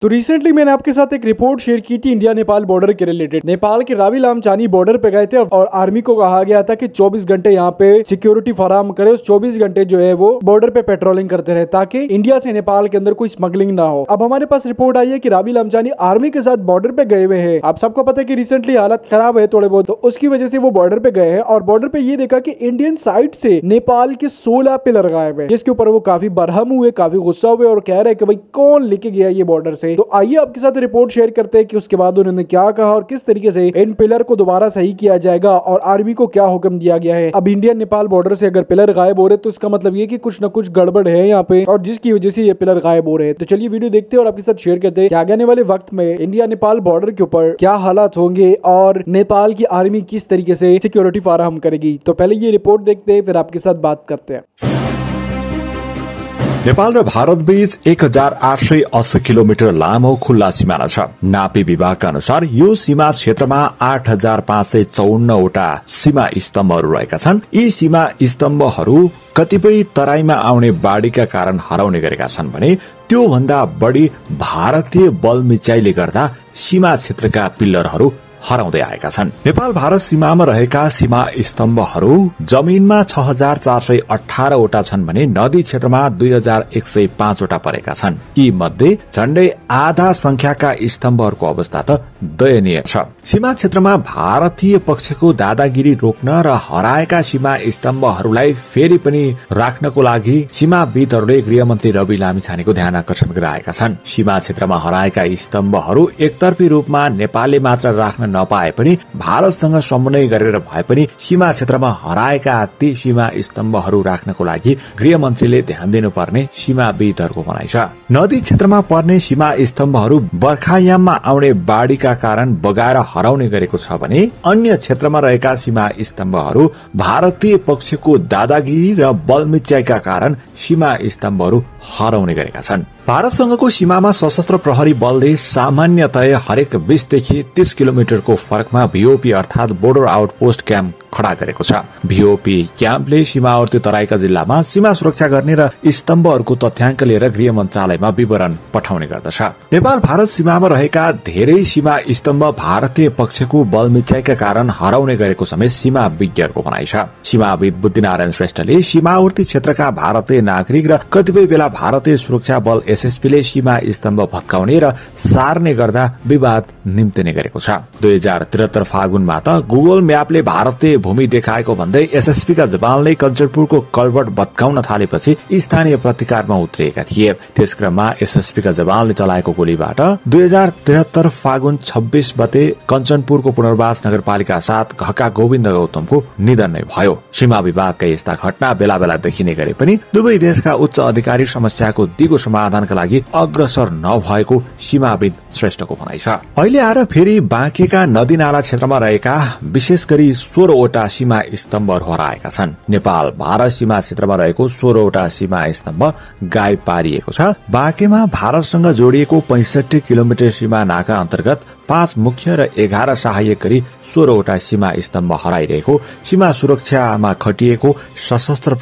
तो रिसेंटली मैंने आपके साथ एक रिपोर्ट शेयर की थी इंडिया नेपाल बॉर्डर के रिलेटेड। नेपाल के रावी लामचानी बॉर्डर पे गए थे और आर्मी को कहा गया था कि 24 घंटे यहाँ पे सिक्योरिटी फराहम करे, उस 24 घंटे जो है वो बॉर्डर पे पेट्रोलिंग करते रहे ताकि इंडिया से नेपाल के अंदर कोई स्मगलिंग ना हो। अब हमारे पास रिपोर्ट आई है कि रावी लामचानी आर्मी के साथ बॉर्डर पे गए हुए हैं। आप सबको पता है कि रिसेंटली हालत खराब है थोड़े बहुत, तो उसकी वजह से वो बॉर्डर पे गए हैं और बॉर्डर पे ये देखा कि इंडियन साइड से नेपाल के 16 पिलर गायब है, जिसके ऊपर वो काफी बरहम हुए, काफी गुस्सा हुए और कह रहे हैं कि भाई कौन लेके गया ये बॉर्डर से। तो आइए आपके साथ रिपोर्ट शेयर करते हैं कि उसके बाद उन्होंने क्या कहा और किस तरीके से इन पिलर को दोबारा सही किया जाएगा और आर्मी को क्या हुक्म दिया गया है। अब इंडियन नेपाल बॉर्डर से अगर पिलर गायब हो रहे तो इसका मतलब ये कि कुछ ना कुछ गड़बड़ है यहाँ पे और जिसकी वजह से ये पिलर गायब हो रहे हैं। तो चलिए वीडियो देखते हैं और आपके साथ शेयर करते हैं कि आगे आने वाले वक्त में इंडिया नेपाल बॉर्डर के ऊपर क्या हालात होंगे और नेपाल की आर्मी किस तरीके से सिक्योरिटी फराहम करेगी। तो पहले ये रिपोर्ट देखते हैं फिर आपके साथ बात करते हैं। नेपाल र भारत बीच 1880 किलोमिटर लामो खुल्ला सिमाना छ। नापी विभागका अनुसार यो सीमा क्षेत्रमा 8554 वटा सीमा स्तम्भहरू रहेका छन्। यी सीमा स्तम्भहरू कतिपय तराईमा आउने बाढ़ीका कारण हराउने गरेका छन् भने त्यो भन्दा बढ़ी भारतीय बल मिचाइले गर्दा सीमा क्षेत्रका पिल्लरहरू हराउँदै आएका छन्। नेपाल भारत सीमामा रहेका सीमा स्तम्भहरू जमिनमा 6418 वटा छन् भने नदी क्षेत्रमा 2105 वटा परेका छन्। यी मध्ये झण्डै आधा संख्याका स्तम्भहरूको अवस्था त दयनीय छ। सीमा क्षेत्रमा भारतीय पक्षको दादागिरी रोक्न र हराएका सीमा स्तम्भहरूलाई फेरि पनि राख्नको लागि सीमाविदहरूले गृहमन्त्री रवि लामिछानेको ध्यान आकर्षण गराएका छन्। सीमा क्षेत्रमा हराएका स्तम्भहरू एकतर्फी रूपमा नेपालले मात्र राख्न नपाए पनि भारतसँग समन्वय गरेर भए पनि सीमा क्षेत्रमा हराएका ती सीमा स्तम्भहरू राख्नको लागि गृहमन्त्रीले ध्यान दिनुपर्ने सीमाविदहरूको भनाइ छ। नदी क्षेत्रमा पर्ने सीमा स्तम्भहरू बर्खायाममा आउने बाढ़ीका कारण बगाएर हराउने गरेको छ भने अन्य क्षेत्रमा रहेका सीमा स्तम्भहरू भारतीय पक्षको दादागिरी र बलमिच्याइका कारण सीमा स्तम्भहरू हराउने गरेका छन्। भारतसँगको सीमामा सशस्त्र प्रहरी बलले सामान्यतया हरेक 20 देखि 30 किलोमिटरको फरकमा भीओपी अर्थात बोर्डर आउटपोस्ट क्याम्प खड़ा गरेको छ। भीओपी क्याम्पले सीमावर्ती तराईका जिल्लामा सीमा सुरक्षा गर्ने र स्तम्भहरूको तथ्याङ्क लिएर गृह मन्त्रालयमा विवरण पठाउने गर्दछ। नेपाल भारत सीमामा रहेका धेरै सीमा स्तम्भ भारतीय पक्षको बलमिच्याइका कारण हराउने गरेको समेत सीमा विज्ञहरूको भनाइ छ। सीमाविद बुद्धिनारायण श्रेष्ठले सीमावर्ती क्षेत्रका भारतीय नागरिक र कतिपय बेला भारतीय सुरक्षा बल एसएसपीले सीमा स्तम्भ भत्काउने र सार्ने गर्दा विवाद निम्तिने गरेको छ। 2073 फागुनमा त गुगल म्यापले भारतीय भूमि देखाएको भन्दै एसएसपीका जवानले कञ्चनपुरको कल्भर्ट भत्काउन थालेपछि स्थानीय प्रतिकारमा उत्रिएका थिए। त्यसक्रममा एसएसपीका जवानले चलाएको गोलीबाट 2073 फागुन 26 गते कञ्चनपुरको पुनर्वास नगरपालिका 7 घका गोविन्द गौतमको निधन नै भयो। सीमा विवादका यस्ता घटना बेला बेला देखिने गरे पनि दुवै देशका उच्च अधिकारी समस्याको दिगो समाधानका लागि अग्रसर नभएको सीमाविद श्रेष्ठको भनाइ छ। अहिले आएर फेरि बाँकेका नदी नाला क्षेत्रमा रहेका विशेष गरी 16 वटा सीमा स्तम्भहरू हराएका छन्। नेपाल भारत सीमा क्षेत्रमा रहेको 16 वटा सीमा स्तम्भ गायब पारिएको छ। बाँकेमा भारतसँग जोडिएको 65 किलोमिटर सीमा नाका अन्तर्गत 5 मुख्य र 11 सहायक गरी 16 वटा सीमा स्तम्भ हराइरहेको सीमा सुरक्षामा खटिएको सशस्त्र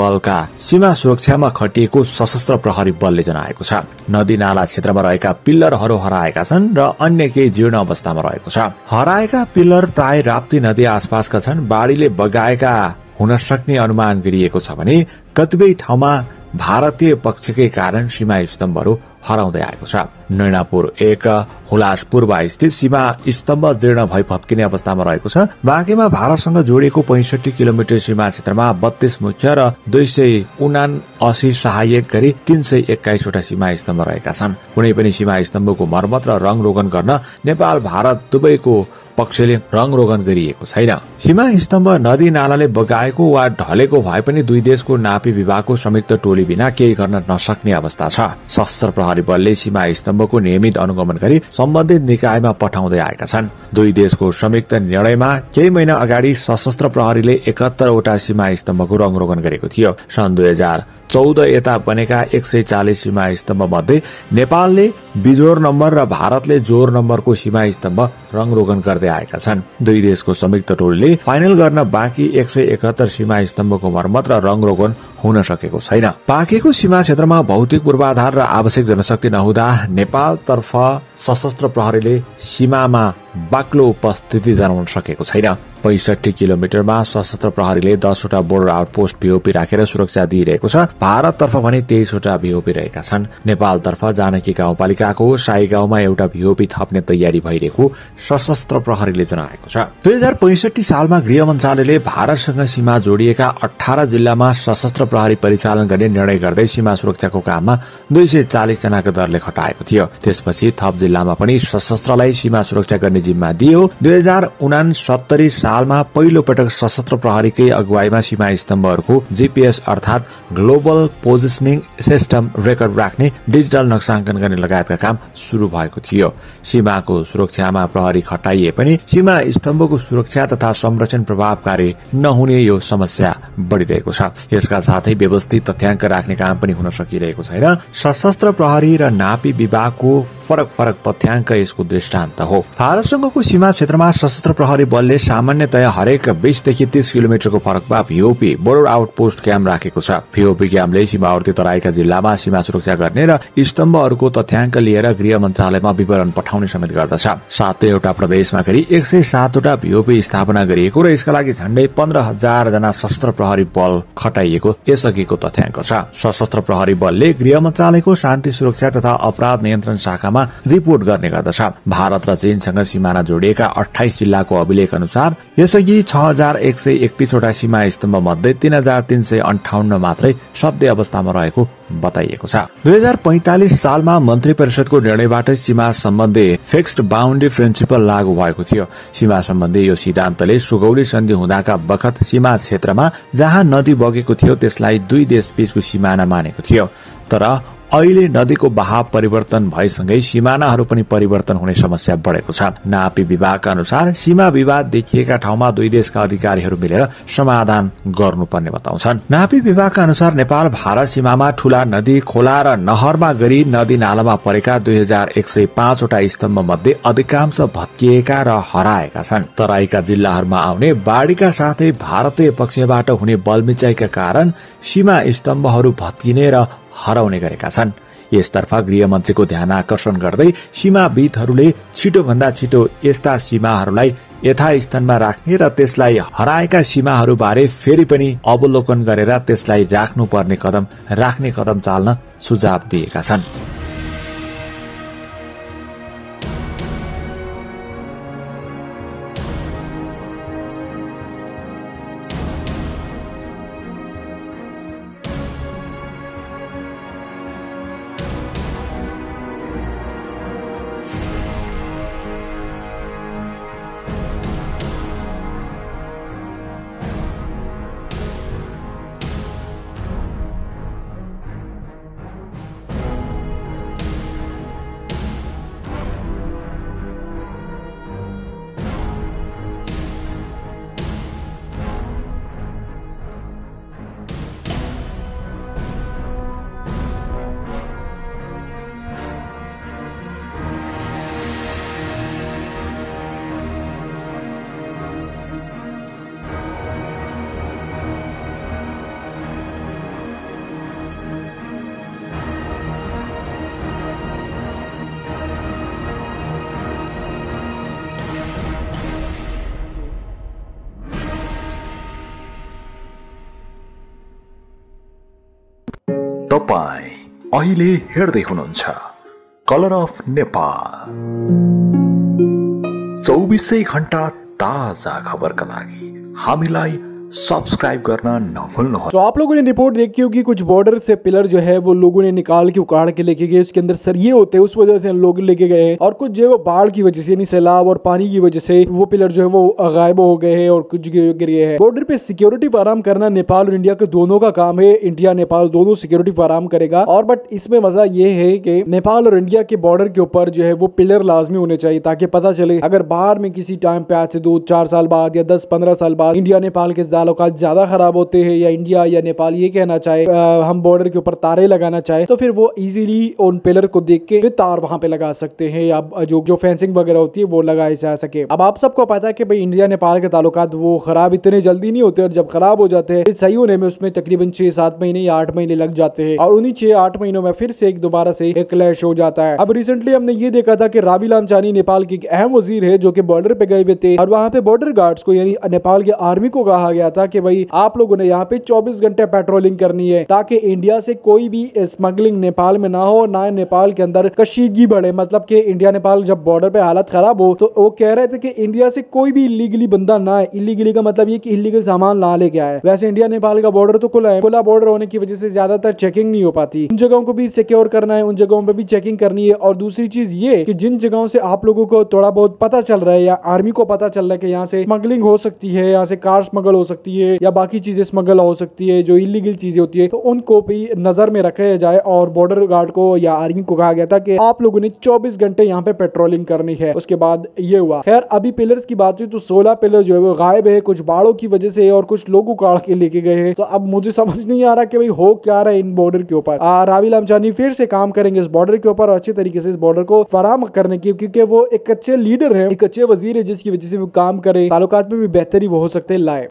प्रहरी बलले जनाएको छ। नदी नाला क्षेत्रमा रहेका पिल्लरहरू हराएका छन् र अन्य केही जीर्ण अवस्थामा रहेको छ। हराएका पिल्लर प्राय राप्ती नदी आसपासका छन्। बाढ़ीले बगाएका हुन सक्ने अनुमान गरिएको छ भने कतिपय ठाउँमा भारतीय पक्षकै कारण सीमा स्तम्भहरू हराउँदै आएको छ। नैनापुर 1 हुलास पूर्व स्थित सीमा स्तम्भ जीर्ण भई भत्किने अवस्थामा रहेको छ। बाँकेमा भारतसँग जोडिएको 65 किलोमिटर सीमा क्षेत्रमा 32 मुख्य र 279 सहायक गरी 321 वटा सीमा स्तम्भ रहेका छन्। कुनै पनि सीमा स्तम्भको मर्मत र रंग रोगन गर्न नेपाल भारत दुवैको पक्षले रंग रोगन गरिएको छैन। सीमा स्तम्भ नदी नालाले बगाएको वा ढलेको भए पनि दुई देशको नापी विभागको संयुक्त टोली बिना केही गर्न नसक्ने अवस्था छ। सशस्त्र प्रहरी बलले सीमा स्तम्भको नियमित अनुगमन गरी सम्बन्धित निकायमा पठाउँदै आएका छन्। दुई देशको संयुक्त निर्णयमा केही महिना अगाडि सशस्त्र प्रहरीले 71 वटा सीमा स्तम्भको रंग रोगन गरेको थियो। सन् 2014 यता बनेका 140 सीमा स्तम्भ मध्ये नेपालले बिजोर नम्बर र भारतले जोर नम्बरको सीमा स्तम्भ रङरोगन गर्दै आएका छन्। दुई देशको संयुक्त टोलीले फाइनल गर्न बाँकी 171 सीमा स्तम्भको मर्मत र रङरोगन हुन सकेको छैन। पाकेको सीमा क्षेत्रमा भौतिक पूर्वाधार र आवश्यक जनशक्ति नहुँदा नेपालतर्फ सशस्त्र प्रहरीले सीमामा बाक्लो उपस्थिति जनाउन सकेको छैन। 65 किलोमिटरमा सशस्त्र प्रहरीले 10 वटा बोर्डर आउटपोस्ट भिओपी राखेर सुरक्षा दिइरहेको छ। भारततर्फ भने 23 वटा भिओपी रहेका छन्। नेपालतर्फ जानकी गाउँपालिकाको साई गाउँमा एउटा भिओपी थप्ने तयारी भइरहेको सशस्त्र प्रहरीले जनाएको छ। 2065 सालमा गृह मन्त्रालयले भारतसँग सीमा जोडिएका 18 जिल्लामा सशस्त्र प्रहरी परिचालन गर्ने निर्णय गर्दै सीमा सुरक्षाको काममा 240 जनाको दरले खटाएको थियो। त्यसपछि थप जिल्लामा पनि सशस्त्रलाई सीमा सुरक्षा गर्ने जिम्मा दियो। 2069 सालमा पहिलो पटक सशस्त्र प्रहरीकै अगुवाईमा सीमा स्तम्भहरूको जीपीएस अर्थात ग्लोबल पोजिसनिङ सिस्टम रेकर्ड राख्ने, डिजिटल नक्साङ्कन गर्ने लगायतका काम शुरू भएको थियो। सीमाको सुरक्षामा प्रहरी खटाइए पनि सीमा स्तम्भको सुरक्षा तथा संरक्षण प्रभावकारी नहुने यो समस्या बढ़िरहेको छ। यसका साथै व्यवस्थित तथ्याङ्क राख्ने काम पनि हुन सकिरहेको छैन। सशस्त्र प्रहरी र नापी विभागको फरक तथ्याङ्क यसको दृष्टान्त हो। भारतसँगको सीमा क्षेत्रमा सशस्त्र प्रहरी बलले सामान्यतया हरेक 20 देखि 30 किलोमिटरको फरकमा भिओपी बोर्डर आउटपोस्ट क्याम्प राखेको छ। भिओपी क्याम्पले सीमावर्ती तराईका जिल्लामा सीमा सुरक्षा गर्ने र स्तम्भहरूको तथ्याङ्क लिएर गृह मन्त्रालयमा विवरण पठाउने समेत गर्दछ। 7वटा प्रदेशमा गरी 107 वटा भिओपी स्थापना गरिएको र यसका लागि झण्डै 15,000 जना सशस्त्र प्रहरी बल खटाइएको यसअघिको तथ्याङ्क छ। सशस्त्र प्रहरी बलले गृह मन्त्रालयको शान्ति सुरक्षा तथा अपराध नियन्त्रण शाखामा रिपोर्ट गर्ने गर्दछ। भारत र चीनसँग सिमाना जोडिएका 28 जिल्लाको अभिलेख अनुसार यसअघि 6131 वटा सीमा स्तम्भ मध्ये 3358 मात्रै सभ्य अवस्थामा रहेको बताइएको छ। 2045 सालमा मन्त्री परिषदको निर्णयबाट सीमा सम्बन्धी फिक्स्ड बाउन्ड्री प्रिन्सिपल लागू भएको थियो। सीमा सम्बन्धी यो सिद्धान्तले सुगौली सन्धि हुँदाका बखत सीमा क्षेत्रमा जहाँ नदी बगेको थियो त्यसलाई दुई देश बीचको सिमाना मानेको थियो। तर अहिले नदीको बहाव परिवर्तन भएसँगै सिमानाहरू पनि परिवर्तन हुने समस्या बढ़ेको छ। नापी विभागका अनुसार सीमा विवाद देखिएका ठाउँमा दुई देशका अधिकारीहरू मिलेर समाधान गर्नुपर्ने बताउँछन्। नापी विभागका अनुसार नेपाल भारत सीमामा ठूला नदी, खोला र नहरमा गरी नदी नालामा परेका 2105 वटा स्तम्भ मध्ये अधिकांश भत्किएका र हराएका छन्। तराईका जिल्लाहरूमा आउने बाढ़ीका साथै भारतीय पक्षबाट हुने बलमिचाइका कारण सीमा स्तम्भहरू भत्किने र हराउने गरेका छन्। यसतर्फ गृह मन्त्रीको ध्यान आकर्षण गर्दै सीमाविदहरूले छिटो भन्दा छिटो यस्ता सीमाहरूलाई यथास्थानमा राख्ने र त्यसलाई हराएका सीमाहरू बारे फेरि पनि अवलोकन गरेर त्यसलाई राख्ने कदम चाल्न सुझाव दिएका छन्। तपाईं अहिले हेर्दै हुनुहुन्छ कलर अफ नेपाल। 24 घण्टा ताजा खबरका लागि हामीलाई सब्सक्राइब करना न भूलना। तो आप लोगों ने रिपोर्ट देखी होगी, कुछ बॉर्डर से पिलर जो है वो लोगों ने निकाल के उखाड़ के लेके गए, उसके अंदर सरिये होते हैं, उस वजह से लोग लेके गए हैं। और कुछ जो है वो बाढ़ की वजह से यानी सैलाब और पानी की वजह से वो पिलर जो है वो गायब हो गए हैं और कुछ गिर गए हैं। बॉर्डर पे सिक्योरिटी फराहम करना नेपाल और इंडिया के दोनों का काम है। इंडिया नेपाल दोनों सिक्योरिटी फराहम करेगा। और बट इसमें मजा ये है कि नेपाल और इंडिया के बॉर्डर के ऊपर जो है वो पिलर लाजमी होने चाहिए, ताकि पता चले अगर बाहर में किसी टाइम पे आज से 2-4 साल बाद या 10-15 साल बाद इंडिया नेपाल के ताल्लुकात ज्यादा खराब होते हैं या इंडिया या नेपाल ये कहना चाहे हम बॉर्डर के ऊपर तारे लगाना चाहे तो फिर वो इजीली उन पिलर को देख के तार वहां पे लगा सकते हैं या जो फेंसिंग वगैरह होती है वो लगाई जा सके। अब आप सबको पता है कि भाई इंडिया नेपाल के ताल्लुकात वो खराब इतने जल्दी नहीं होते और जब खराब हो जाते हैं सही होने में उसमें तकरीबन 6-7 महीने या 8 महीने लग जाते हैं और उन्हीं 6-8 महीनों में फिर से दोबारा से एक क्लैश हो जाता है। अब रिसेंटली हमने ये देखा था कि रावी लामचानी नेपाल के एक अहम वजीर है जो कि बॉर्डर पे गए हुए थे और वहां पे बॉर्डर गार्ड्स को यानी नेपाल की आर्मी को कहा गया था कि भाई आप लोगों ने यहाँ पे 24 घंटे पेट्रोलिंग करनी है ताकि इंडिया से कोई भी स्मगलिंग नेपाल में ना हो, ना नेपाल के अंदर कशीदगी बढ़े। मतलब कि इंडिया नेपाल जब बॉर्डर पे हालत खराब हो तो वो कह रहे थे कि इंडिया से कोई भी इलीगली बंदा ना आए। इलीगली का मतलब ये कि इलीगल सामान ना लेके आए। वैसे इंडिया नेपाल का बॉर्डर तो खुला है, खुला बॉर्डर होने की वजह से ज्यादातर चेकिंग नहीं हो पाती। उन जगहों को भी सिक्योर करना है, उन जगहों पे भी चेकिंग करनी है। और दूसरी चीज ये कि जिन जगहों से आप लोगों को थोड़ा बहुत पता चल रहा है या आर्मी को पता चल रहा है कि यहाँ से स्मगलिंग हो सकती है, यहाँ से कार स्मगल हो सकती है या बाकी चीजें स्मगल हो सकती है जो इलीगल चीजें होती है, तो उनको भी नजर में रखा जाए। और बॉर्डर गार्ड को या आर्मी को कहा गया था कि आप लोगों ने 24 घंटे यहाँ पे पेट्रोलिंग करनी है। उसके बाद ये हुआ। खैर अभी पिलर्स की बात हुई तो 16 पिलर जो है वो गायब है, कुछ बाढ़ों की वजह से और कुछ लोग उखाड़ के लेके गए हैं। तो अब मुझे समझ नहीं आ रहा कि भाई हो क्या रहा है इन बॉर्डर के ऊपर। रावी लामचानी फिर से काम करेंगे इस बॉर्डर के ऊपर और अच्छे तरीके से इस बॉर्डर को फराहम करने की, क्योंकि वो एक अच्छे लीडर है, एक अच्छे वजीर है जिसकी वजह से वो काम करे, ताल्लुकात में भी बेहतरी वो हो सकते लाए।